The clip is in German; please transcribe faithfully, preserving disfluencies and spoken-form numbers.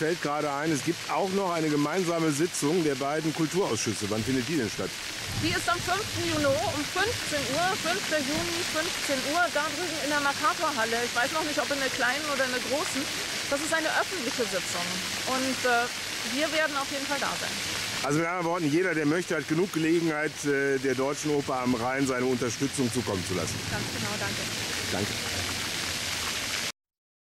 fällt gerade ein, es gibt auch noch eine gemeinsame Sitzung der beiden Kulturausschüsse. Wann findet die denn statt? Die ist am fünften Juni um fünfzehn Uhr, fünften Juni, fünfzehn Uhr, da drüben in der Mercatorhalle. Ich weiß noch nicht, ob in der kleinen oder in der großen. Das ist eine öffentliche Sitzung und äh, wir werden auf jeden Fall da sein. Also mit anderen Worten, jeder, der möchte, hat genug Gelegenheit, äh, der Deutschen Oper am Rhein seine Unterstützung zukommen zu lassen. Ganz genau, danke. Danke.